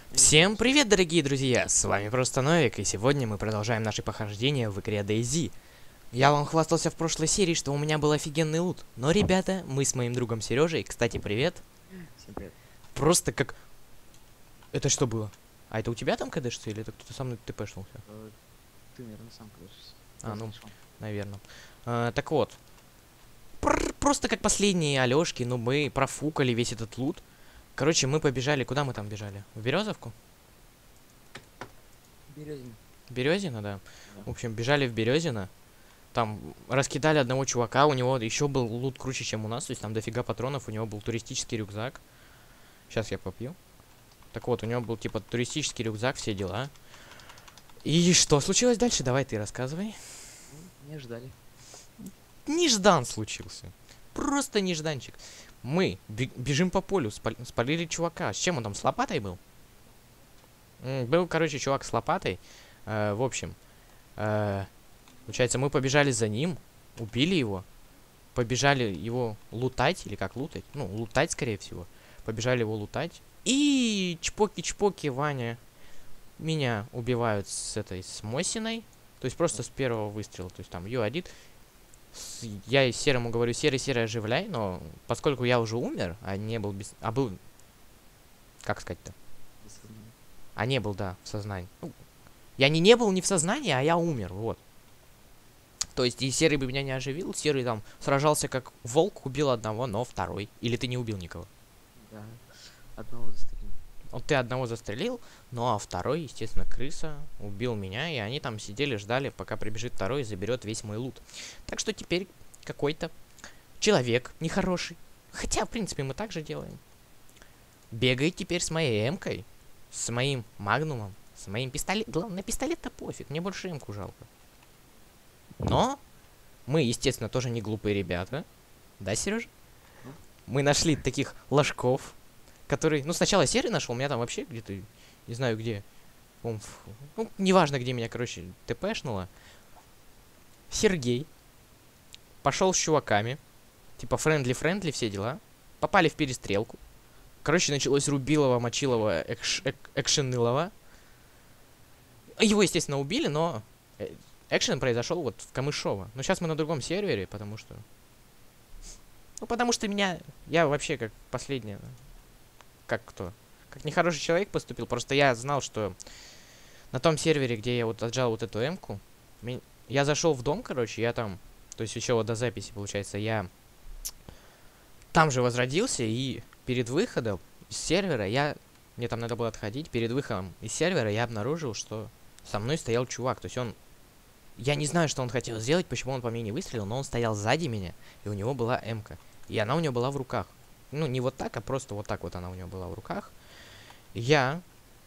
Всем привет, дорогие друзья! С вами просто Новик, и сегодня мы продолжаем наши похождения в игре DayZ. Я вам хвастался в прошлой серии, что у меня был офигенный лут. Но, ребята, мы с моим другом Сережей, кстати, привет, Всем привет. просто как... Это что было? А это у тебя там кадешится, или это кто-то со мной тпшнулся? Ты, наверное, сам кажешься. А, ну, наверное. Так вот. Просто как последние Алёшки, но мы профукали весь этот лут. Короче, мы побежали... Куда мы там бежали? В Березовку? Березин. Березино, да. Да. В общем, бежали в Березино. Там раскидали одного чувака, у него еще был лут круче, чем у нас, то есть там дофига патронов, у него был туристический рюкзак. Сейчас я попью. Так вот, у него был типа туристический рюкзак, все дела. И что случилось дальше? Давай ты рассказывай. Не ждали. Неждан случился. Просто нежданчик. Мы бежим по полю, спалили чувака. С чем он там, с лопатой был? Был, короче, чувак с лопатой. В общем, получается, мы побежали за ним, убили его, побежали его лутать, или как лутать? Ну, лутать, скорее всего. Побежали его лутать. И чпоки-чпоки, Ваня, меня убивают с Мосиной. То есть просто с первого выстрела. То есть там Ю-1. Я и Серому говорю, Серый, оживляй, но поскольку я уже умер, а не был без... А был... Как сказать-то? Без сознания. А не был, да, в сознании. Ну, я не был не в сознании, а я умер, вот. То есть и Серый бы меня не оживил, Серый там сражался как волк, убил одного, но второй. Или ты не убил никого? Да. Одного застрелил. Вот ты одного застрелил, ну а второй, естественно, крыса, убил меня, и они там сидели, ждали, пока прибежит второй и заберет весь мой лут. Так что теперь какой-то человек нехороший, хотя, в принципе, мы так же делаем, бегает теперь с моей эмкой, с моим магнумом, с моим пистолетом. Главное, на пистолет-то пофиг, мне больше эмку жалко. Но мы, естественно, тоже не глупые ребята. Да, Сережа? Мы нашли таких ложков, которые... Ну, сначала Серый нашел, меня там вообще где-то... Не знаю где. Ну, неважно, где меня, короче, тпшнуло. Сергей пошел с чуваками. Типа френдли-френдли, все дела. Попали в перестрелку. Короче, началось Рубилово, Мочилово, Экшенылово. Его, естественно, убили, но... Экшен произошел вот в Камышово. Но сейчас мы на другом сервере, потому что... Ну, потому что меня... Я вообще как последняя... Как кто? Как нехороший человек поступил. Просто я знал, что на том сервере, где я вот отжал вот эту эмку, я зашел в дом, короче, я там... То есть еще вот до записи, получается, я там же возродился, и перед выходом из сервера мне там надо было отходить. Перед выходом из сервера я обнаружил, что со мной стоял чувак. То есть он... Я не знаю, что он хотел сделать, почему он по мне не выстрелил, но он стоял сзади меня, и у него была эмка. И она у него была в руках. Ну, не вот так, а просто вот так вот она у него была в руках. Я,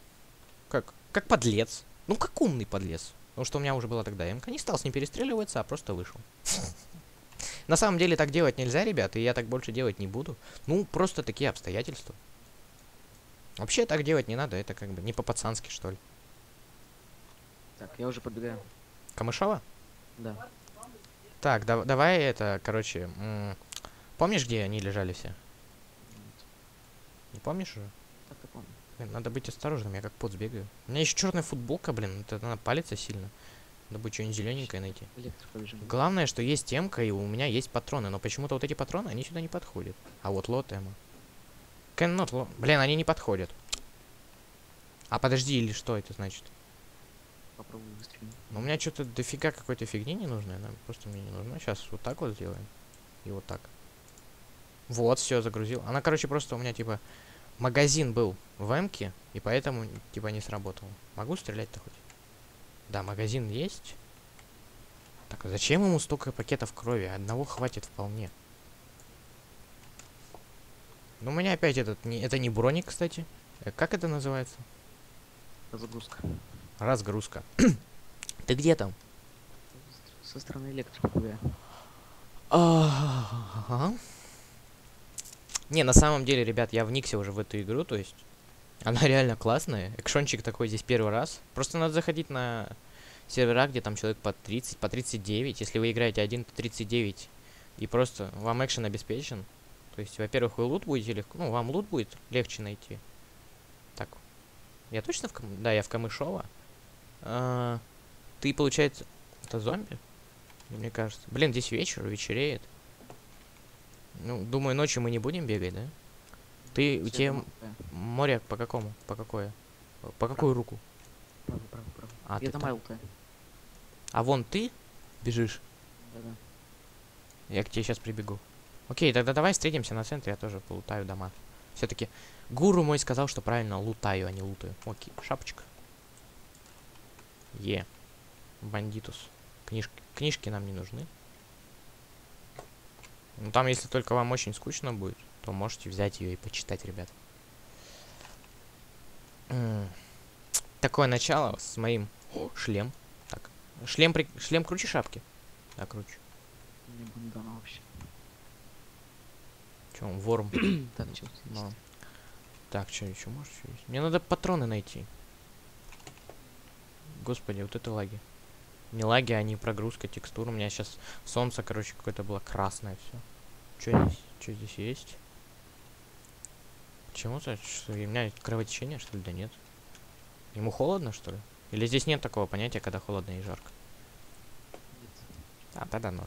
как подлец, ну, как умный подлец, потому что у меня уже была тогда эмка, не стал с ним перестреливаться, а просто вышел. На самом деле так делать нельзя, ребята, и я так больше делать не буду. Ну, просто такие обстоятельства. Вообще так делать не надо, это как бы не по-пацански, что ли. Так, я уже подбегаю. Камышова? Да. Так, давай это, короче, помнишь, где они лежали все? Не помнишь уже? Так-то помню. Блин, надо быть осторожным, я как пот сбегаю. У меня еще черная футболка, блин, это надо палиться сильно. Надо будет что-нибудь зелененькое найти. Электро побежим. Главное, что есть темка, и у меня есть патроны, но почему-то вот эти патроны, они сюда не подходят. А вот лот эмо. Блин, они не подходят. А подожди, или что это значит? Попробую выстрелить. Ну, у меня что-то дофига какой-то фигни не нужно, она просто мне не нужна. Сейчас вот так вот сделаем. И вот так. Вот, все, загрузил. Она, короче, просто у меня, типа, магазин был в эмке, и поэтому, типа, не сработал. Могу стрелять-то хоть? Да, магазин есть. Так, а зачем ему столько пакетов крови? Одного хватит вполне. Ну, у меня опять это не броник, кстати. Как это называется? Разгрузка. Разгрузка. Ты где там? Со стороны электро побегаю. Ага. Не, на самом деле, ребят, я вникся уже в эту игру, то есть она реально классная. Экшончик такой здесь первый раз. Просто надо заходить на сервера, где там человек по 30, по 39. Если вы играете один, то 39. И просто вам экшен обеспечен. То есть, во-первых, вы лут будете легко... Ну, вам лут будет легче найти. Так. Я точно Да, я в Камышово. Ты, получается... Это зомби? Мне кажется. Блин, здесь вечер, вечереет. Ну, думаю, ночью мы не будем бегать, да? У тебя море по какому? По какое? По какую руку? Право. А, Я ты дома там. лутаю. А вон ты бежишь? Да-да. Я к тебе сейчас прибегу. Окей, тогда давай встретимся на центре, я тоже полутаю дома. Все-таки гуру мой сказал, что правильно лутаю, а не лутаю. Окей, шапочка. Бандитус. Книжки нам не нужны. Ну там, если только вам очень скучно будет, то можете взять ее и почитать, ребят. Такое начало с моим... шлем. Так. Шлем круче шапки? Да, круче. Не бандана вообще. Че, он ворм? Да, начал. Так, что еще можешь? Чё есть? Мне надо патроны найти. Господи, вот это лаги. Не лаги, а не прогрузка текстур. У меня сейчас солнце, короче, какое-то было красное все. Что здесь есть? Почему-то, что у меня кровотечение, что ли? Да нет. Ему холодно, что ли? Или здесь нет такого понятия, когда холодно и жарко? А, тогда норм.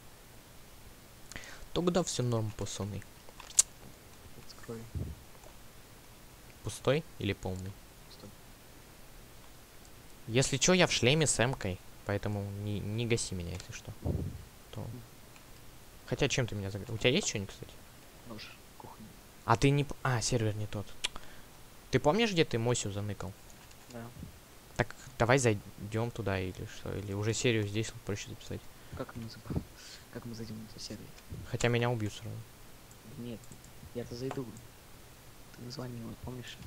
Тогда все норм, пацаны. Скрой. Пустой или полный? Пустой. Если что, я в шлеме с эмкой, поэтому не гаси меня, если что. Хотя чем ты меня загрузил? У тебя есть что-нибудь, кстати? Нож. Кухня. А ты не... А, сервер не тот. Ты помнишь, где ты Мосю заныкал? Да. Так, давай зайдем туда или что? Или уже серию здесь проще записать? Как мы зайдем на эту серию? Хотя меня убьют сразу. Нет, я-то зайду. Ты название его помнишь?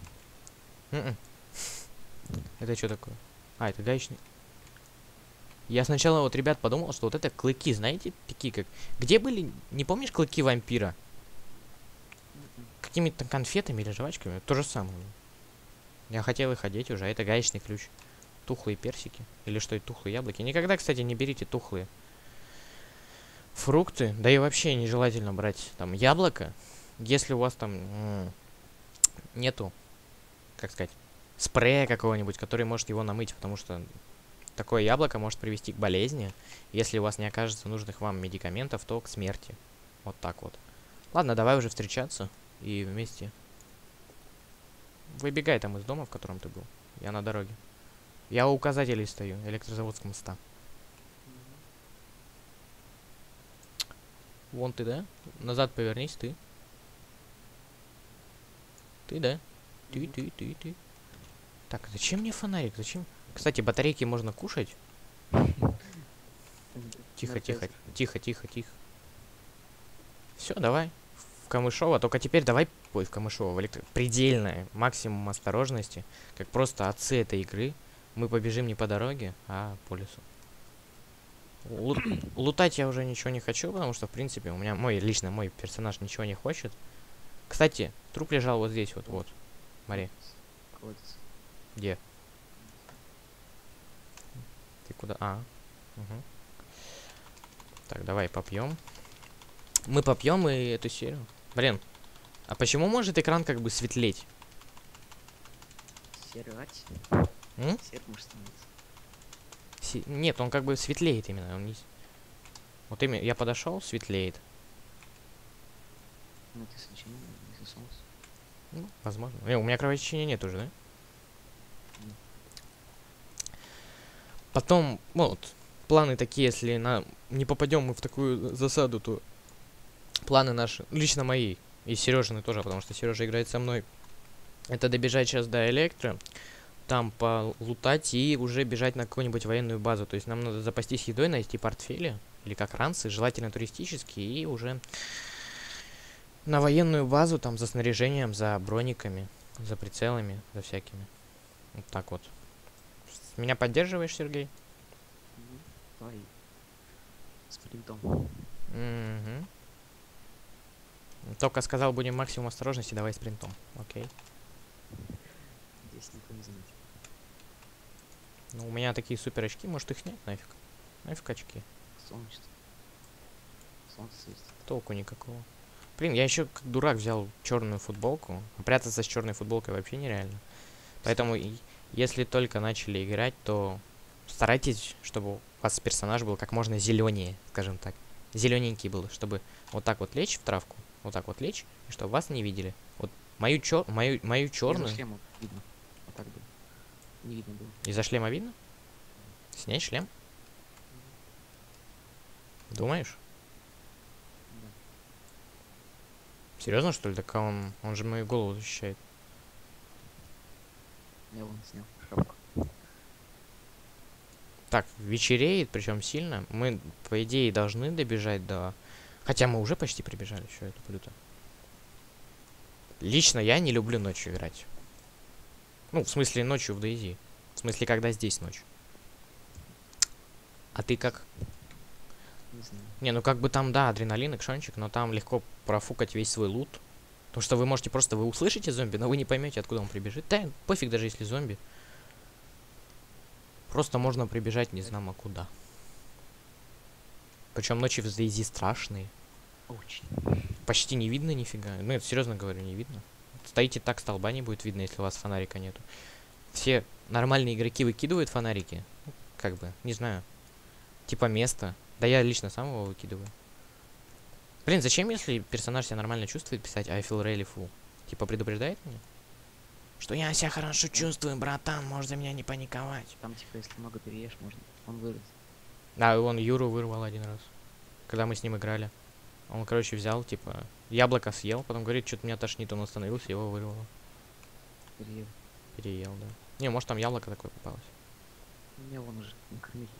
Это что такое? А, это гаечный. Я сначала вот, ребят, подумал, что вот это клыки, знаете, такие как... Где были, не помнишь клыки вампира? Какими-то конфетами или жвачками? То же самое. Я хотел их одеть уже, а это гаечный ключ. Тухлые персики. Или что это, тухлые яблоки. Никогда, кстати, не берите тухлые фрукты. Да и вообще нежелательно брать там яблоко. Если у вас там нету, как сказать, спрея какого-нибудь, который может его намыть, потому что такое яблоко может привести к болезни. Если у вас не окажется нужных вам медикаментов, то к смерти. Вот так вот. Ладно, давай уже встречаться и вместе. Выбегай там из дома, в котором ты был. Я на дороге. Я у указателей стою, электрозаводского моста. Вон ты, да? Назад повернись, ты. Ты, да? Ты. Так, зачем мне фонарик? Зачем? Кстати, батарейки можно кушать. Тихо. Все, давай. В Камышово. Только теперь давай... Ой, в Камышово. Предельное. Максимум осторожности. Как просто отцы этой игры. Мы побежим не по дороге, а по лесу. Лутать я уже ничего не хочу, потому что, в принципе, у меня лично мой персонаж ничего не хочет. Кстати, труп лежал вот здесь, вот. Смотри. Где? Ты куда? Угу. Так, давай попьем. Мы попьем и эту серию. Блин, а почему может экран как бы светлеть? Сервать? Свет может становиться. Нет, он как бы светлеет именно. Он не... Вот именно, я подошел, светлеет. Ну, это свечение, если солнце. Ну, возможно. У меня кровотечения нет уже, да? Потом, вот, планы такие, если не попадем мы в такую засаду, то планы наши, лично мои, и Сережины тоже, потому что Сережа играет со мной, это добежать сейчас до Электро, там полутать и уже бежать на какую-нибудь военную базу. То есть нам надо запастись едой, найти портфели, или как ранцы, желательно туристические, и уже на военную базу, там, за снаряжением, за брониками, за прицелами, за всякими. Вот так вот. Меня поддерживаешь, Сергей? Давай. Спринтом. Угу. Только сказал, будем максимум осторожности, давай спринтом. Окей. Здесь никто не заметит. Ну, у меня такие супер очки, может их снять нафиг? Нафиг очки. Солнечный. Солнце светит. Толку никакого. Блин, я еще как дурак взял черную футболку. Прятаться с черной футболкой вообще нереально. Поэтому, если только начали играть, то старайтесь, чтобы у вас персонаж был как можно зеленее, скажем так. Зелененький был, чтобы вот так вот лечь в травку, вот так вот лечь, и чтобы вас не видели. Вот мою черную. Из-за шлема видно. Вот так было. Не видно было. Из-за шлема видно? Снять шлем? Думаешь? Да. Серьезно, что ли? Так он же мою голову защищает. Я вон снял шапку. Так, вечереет, причем сильно. Мы, по идее, должны добежать до... Хотя мы уже почти прибежали, что это блюдо. Лично я не люблю ночью играть. Ну, в смысле, ночью в DayZ. В смысле, когда здесь ночь. А ты как? Не знаю. Не, ну как бы там, да, адреналин, экшончик, но там легко профукать весь свой лут. Потому что вы можете просто, вы услышите зомби, но вы не поймете, откуда он прибежит. Да, пофиг даже если зомби. Просто можно прибежать не знамо куда. Причем ночи в DayZ страшные. Очень. Почти не видно нифига. Ну, это серьезно говорю, не видно. Стоите так, столба не будет видно, если у вас фонарика нету. Все нормальные игроки выкидывают фонарики. Ну, как бы, не знаю. Типа место. Да я лично сам его выкидываю. Блин, зачем, если персонаж себя нормально чувствует, писать I feel really full? Типа предупреждает меня? Что я себя хорошо чувствую, братан, можешь за меня не паниковать. Там типа если много переешь, можно. Он вырос. Да, он Юру вырвал один раз. Когда мы с ним играли. Он, короче, взял, типа, яблоко съел, потом говорит, что-то меня тошнит, он остановился, его вырвало. Переел. Переел, да. Не, может там яблоко такое попалось. Меня вон уже накормили.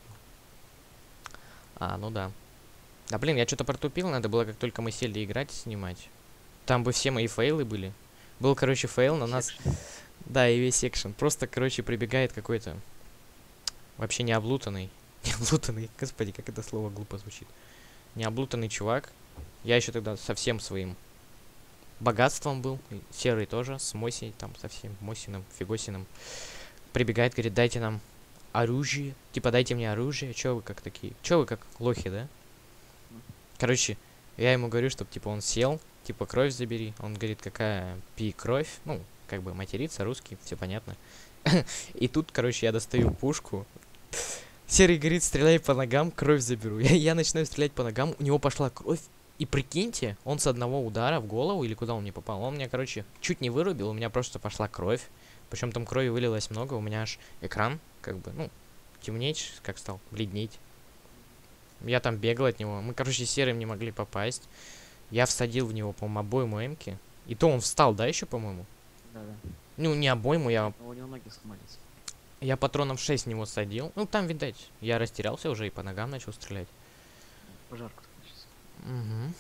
А, ну да. Да блин, я что-то протупил, надо было, как только мы сели играть, снимать. Там бы все мои фейлы были. Был, короче, фейл на нас. Да, и весь экшен. Просто, короче, прибегает какой-то вообще не облутанный. Не облутанный, господи, как это слово глупо звучит. Не облутанный чувак. Я еще тогда со всем своим богатством был. И серый тоже, с Мосей, там, со всем Мосиным, Фигосиным. Прибегает, говорит, дайте нам оружие. Типа, дайте мне оружие. Че вы как такие? Че вы как лохи, да? Короче, я ему говорю, чтобы, типа, он сел, типа, кровь забери. Он говорит, какая пи кровь. Ну, как бы материться, русский, все понятно. И тут, короче, я достаю пушку. Серый говорит, стреляй по ногам, кровь заберу. Я начинаю стрелять по ногам, у него пошла кровь. И прикиньте, он с одного удара в голову, или куда он мне попал, он меня, короче, чуть не вырубил, у меня просто пошла кровь. Причем там крови вылилось много, у меня аж экран, как бы, ну, темнеть, как стал, бледнеть. Я там бегал от него, мы, короче, серым не могли попасть. Я всадил в него, по-моему, обойму эмки. И то он встал, да, еще, по-моему? Да-да. Ну, не обойму, Но у него ноги сломались. я патронов 6 в него садил. Ну, там, видать, я растерялся уже и по ногам начал стрелять. Пожарка случится. Угу.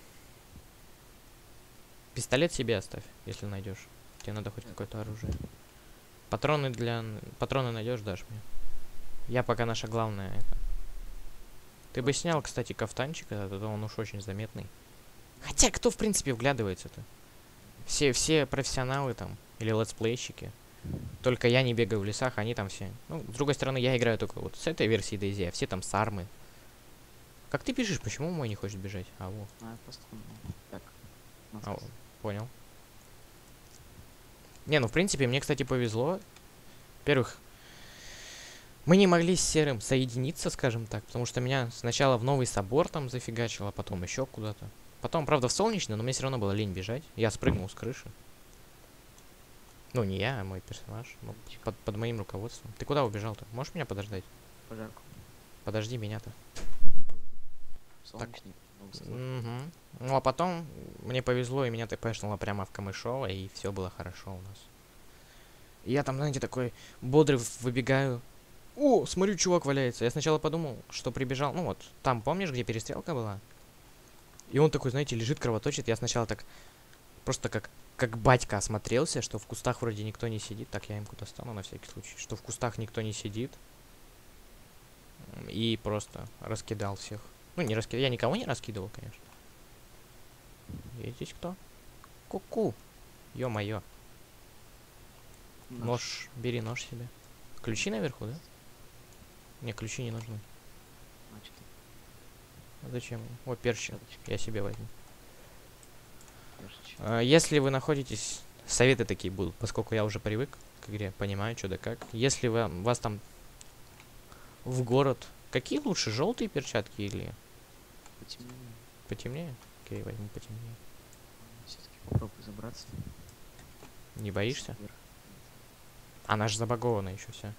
Пистолет себе оставь, если найдешь. Тебе надо хоть какое-то оружие. Патроны для... Патроны найдешь, дашь мне. Я пока наша главная это. Ты бы снял, кстати, кафтанчик, а то он уж очень заметный. Хотя, кто, в принципе, вглядывается-то? Все профессионалы там, или летсплейщики. Только я не бегаю в лесах, они там все. Ну, с другой стороны, я играю только вот с этой версии DayZ, а все там с армы. Как ты пишешь, почему мой не хочет бежать? А, вот. Просто так. А, понял. Не, ну в принципе, мне, кстати, повезло. Во-первых, мы не могли с Серым соединиться, скажем так, потому что меня сначала в новый собор там зафигачило, потом еще куда-то. Потом, правда, в солнечный, но мне все равно было лень бежать. Я спрыгнул с крыши. Ну, не я, а мой персонаж. Ну, под моим руководством. Ты куда убежал-то? Можешь меня подождать? Пожарку. Подожди меня-то. Солнечный. Угу. Ну, а потом мне повезло, и меня тэпэшнуло прямо в Камышово, и все было хорошо у нас. И я там, знаете, такой бодрый выбегаю. О, смотрю, чувак валяется. Я сначала подумал, что прибежал. Ну вот, там, помнишь, где перестрелка была? И он такой, знаете, лежит, кровоточит. Я сначала так, просто как батька осмотрелся, что в кустах вроде никто не сидит. Так, я им куда стану на всякий случай. Что в кустах никто не сидит. И просто раскидал всех. Ну, не раскидал. Я никого не раскидывал, конечно. Есть здесь кто? Ку-ку. Ё-моё. Нож. Бери нож себе. Ключи наверху, да? Не, ключи не нужны. Значит, А зачем? О, перчик. Я себе возьму. перчик. Если вы находитесь советы такие будут, поскольку я уже привык к игре, понимаю, что да как. Если вас там в город, какие лучше, желтые перчатки или Потемнее. потемнее? Окей, возьму потемнее. Все-таки попробуй забраться. Не боишься? Вверх. Она же забагована еще вся.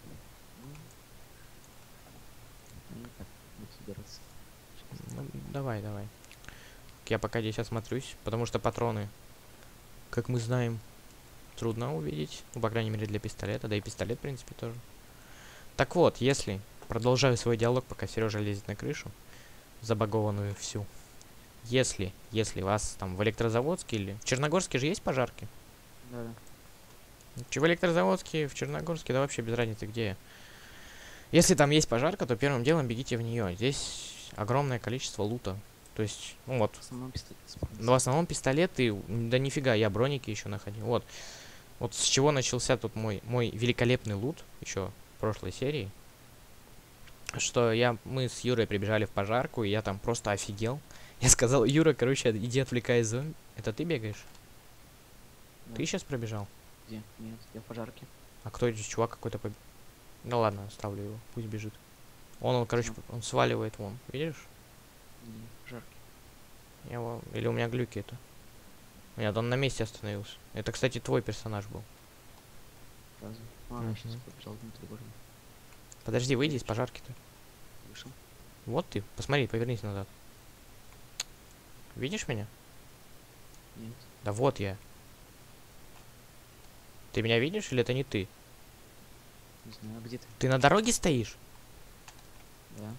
Ну, никак. Буду забираться. Ну, давай, давай. Я пока здесь осмотрюсь, потому что патроны, как мы знаем, трудно увидеть. Ну, по крайней мере, для пистолета. Да и пистолет, в принципе, тоже. Так вот, если... Продолжаю свой диалог, пока Сережа лезет на крышу. Забагованную всю. Если вас там в Электрозаводске или... В Черногорске же есть пожарки? Да, да. В Электрозаводске, в Черногорске, да вообще без разницы где. Если там есть пожарка, то первым делом бегите в нее. Здесь огромное количество лута. То есть, ну вот. В основном пистолет. Но в основном пистолеты, да нифига, я броники еще находил. Вот. Вот с чего начался тут мой великолепный лут еще в прошлой серии. Что мы с Юрой прибежали в пожарку, и я там просто офигел. Я сказал: Юра, короче, иди отвлекай зомби. Это ты бегаешь? Да. Ты сейчас пробежал? Где? Нет, я в пожарке. А кто здесь? Чувак какой-то Ну ладно, оставлю его, пусть бежит. Он, короче, он сваливает вон. Видишь? Не, в пожарке. Или у меня глюки это? Нет, он на месте остановился. Это, кстати, твой персонаж был. Разве? Я сейчас побежал внутрь города. Подожди, выйди из пожарки-то. Вышел. Вот ты, посмотри, повернись назад. Видишь меня? Нет. Да вот я. Ты меня видишь или это не ты? Не знаю, где ты? Ты на дороге стоишь? Да.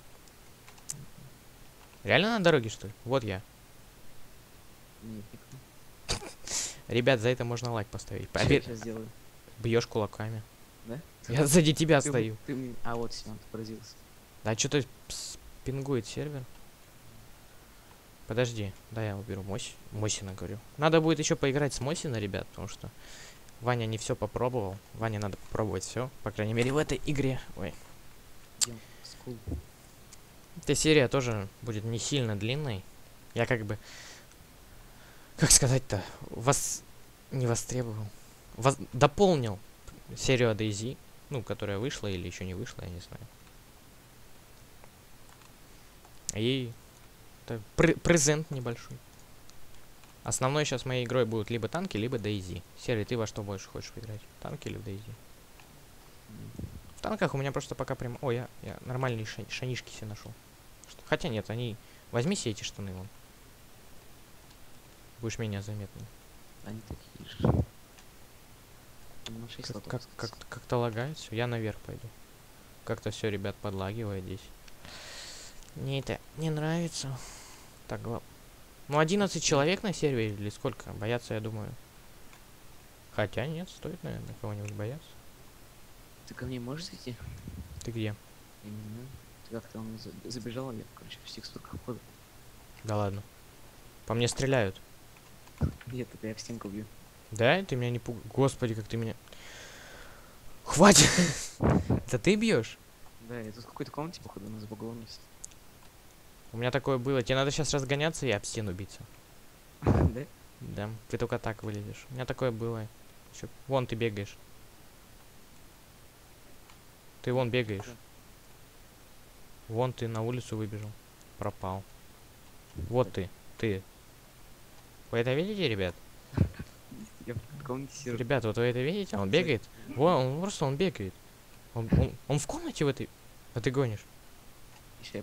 Реально на дороге, что ли? Вот я. Нет, никто. Ребят, за это можно лайк поставить. Что я сейчас сделаю? Бьешь кулаками. Да? Я сзади тебя Ты стою. А, вот все, ты поразился. Да что-то пингует сервер. Подожди, да, я уберу Мосина, говорю. Надо будет еще поиграть с Мосина, ребят, потому что Ваня не все попробовал. Ване надо попробовать все, по крайней мере, в этой игре. Ой. Идем в скул. Эта серия тоже будет не сильно длинной. Я как бы... Как сказать-то? Не востребовал. Дополнил серию о DayZ. Ну, которая вышла или еще не вышла, я не знаю. И... Это презент небольшой. Основной сейчас моей игрой будут либо танки, либо DayZ. Серый, ты во что больше хочешь поиграть? Танки или в DayZ? В танках у меня просто пока прям... О, я нормальные шанишки себе нашел. Хотя нет, они... Возьми себе эти штаны вон. Будешь меня заметным. Они такие же. На 6 слотов, Как-то лагает все. Я наверх пойду. Как-то все, ребят, подлагивает здесь. Мне это не нравится. Так, ну 11 человек на сервере или сколько? Бояться, я думаю. Хотя нет, стоит, наверное, кого-нибудь бояться. Ты ко мне можешь зайти? Ты где? Я не знаю. Ты как-то он забежал, я, короче, в текстурках входа. Да ладно. По мне стреляют. Нет, это я в стенку бью. Да? Ты меня не пугаешь. Господи, как ты меня... Хватит! Это ты бьешь? Да, я тут в какой-то комнате, походу, на забагованность. У меня такое было. Тебе надо сейчас разгоняться и об стену биться. Да? Да, ты только так вылезешь. У меня такое было. Вон ты бегаешь. Ты вон бегаешь. Да. Вон ты на улицу выбежал. Пропал. Вот ты. Вы это видите, ребят? Я в комнате сижу. Ребята, вот вы это видите? Он бегает. Вон, он бегает. Он в комнате в этой... А ты гонишь. Еще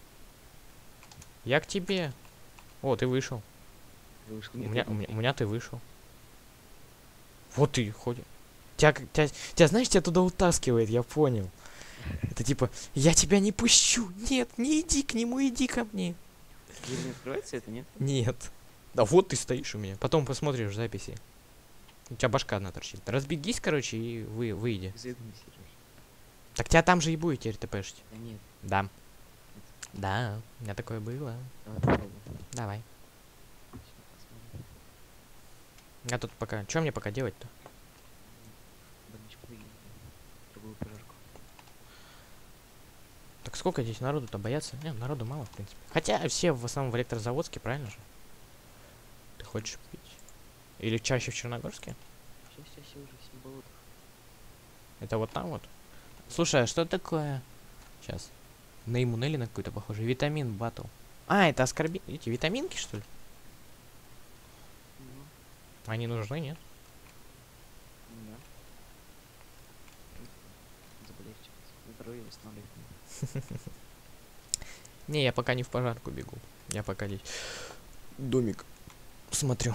Я к тебе. О, ты вышел. я вышел. У меня ты вышел. Вот ты ходишь. Тебя, знаешь, тебя туда утаскивает, я понял. Это типа, я тебя не пущу. Нет, не иди к нему, иди ко мне. Дверь не открывается, это нет? Нет. Да вот ты стоишь у меня. Потом посмотришь в записи. У тебя башка одна торчит. Разбегись, короче, и выйди. Зайду не сидишь. Так тебя там же и будет теперь ТПшить. Да нет. Да. Да, у меня такое было. Давай попробуем. Давай. Щас посмотрим. Я тут пока... Что мне пока делать-то? Больничку выйдем. Другую пожарку. Так сколько здесь народу-то боятся? Нет, народу мало, в принципе. Хотя все в основном в Электрозаводске, правильно же? Ты хочешь пить? Или чаще в Черногорске? Все уже 7 болотов. Это вот там вот? Слушай, а что такое? Сейчас. На иммунели на какой-то похоже. Витамин батл. А, это эти витаминки, что ли? Ну, Они нужны, нет? да. Заболеешь сейчас. Здоровье восстанавливает. Не, я пока не в пожарку бегу. Я пока здесь домик смотрю.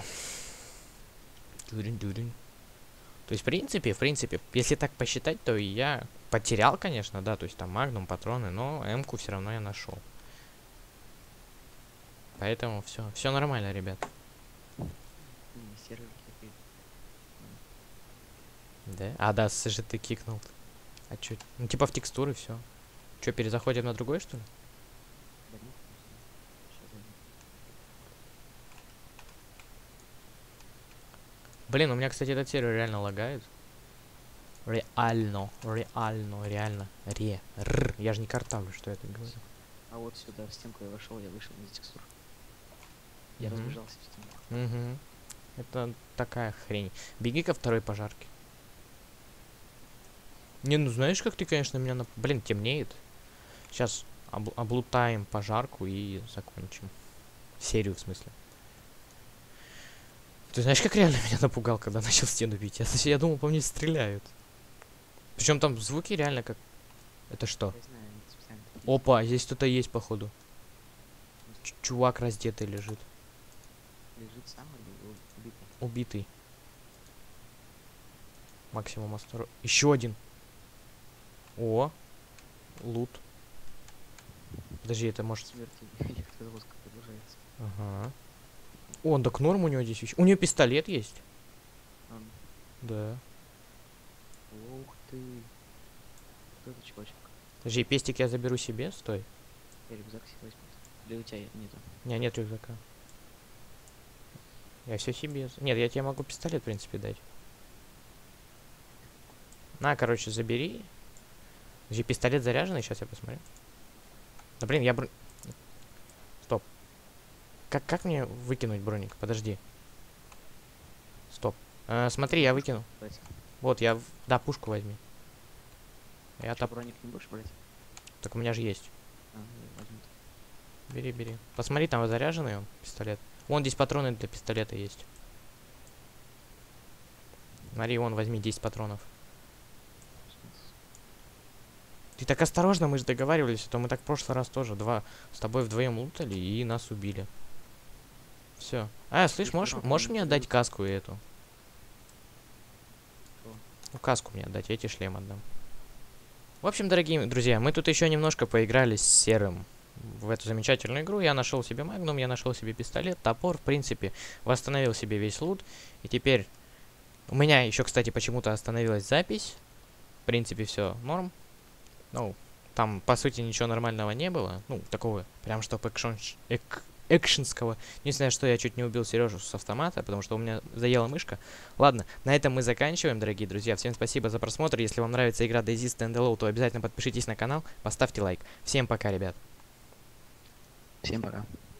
Дурень. То есть, в принципе, если так посчитать, то я потерял, конечно, да, то есть там магнум, патроны, но М-ку все равно я нашел. Поэтому все нормально, ребят. Сервер какой-то. Да? А, да, же ты кикнул. А чё? Ну, типа в текстуры все. Чё, перезаходим на другой, что ли? Да нет, сейчас зайду. Блин, у меня, кстати, этот сервер реально лагает. Реально. Я же не картавлю, что я так говорю. А вот сюда, в стенку я вошел из текстур. Я Мгм. разбежался в стенку. Угу. Это такая хрень. Беги ко второй пожарке. Не, ну знаешь, как ты, конечно, меня Блин, темнеет. Сейчас облутаем пожарку и закончим. Серию, в смысле. Ты знаешь, как реально меня напугал, когда начал стену бить? Я думал, по мне стреляют. Причем там звуки реально как... Это что? Я знаю, они специально такие. Опа, здесь кто-то есть, походу. Чувак раздетый лежит. Лежит сам или убитый? Убитый. Максимум осторожно. Еще один. О, лут. Подожди, это может... Смерти электровозка продолжается. Ага. О, так норм у него здесь еще. У него пистолет есть. Он... Да. Ух ты. Кто это чувачок? Подожди, пестик я заберу себе, стой. Я рюкзак себе возьму. Или у тебя нету? У меня нет рюкзака. Я все себе... Нет, я тебе могу пистолет, в принципе, дать. На, короче, забери. Подожди, пистолет заряженный, сейчас я посмотрю. Да блин, Стоп. Как мне выкинуть броник? Подожди. Стоп. Смотри, я выкинул. Брать. Вот, Да, пушку возьми. Я Чё, топ... броник не будешь брать? Так у меня же есть. А, ну, возьму. Бери. Посмотри, там заряженный он, пистолет. Вон здесь патроны для пистолета есть. Смотри, вон, возьми 10 патронов. Ты так осторожно, мы же договаривались, а то мы так в прошлый раз тоже с тобой вдвоем лутали и нас убили. Все. Слышь, можешь мне отдать каску и эту? Что? Ну, каску мне отдать, я тебе шлем отдам. В общем, дорогие друзья, мы тут еще немножко поиграли с Серым в эту замечательную игру. Я нашел себе магнум, я нашел себе пистолет, топор, в принципе, восстановил себе весь лут. И теперь у меня еще, кстати, почему-то остановилась запись. В принципе, все норм. Ну, там, по сути, ничего нормального не было. Ну, такого, прям чтоб экшенского. Не знаю, что я чуть не убил Сережу с автомата, потому что у меня заела мышка. Ладно, на этом мы заканчиваем, дорогие друзья. Всем спасибо за просмотр. Если вам нравится игра DayZ Standalone, то обязательно подпишитесь на канал, поставьте лайк. Всем пока, ребят. Всем пока.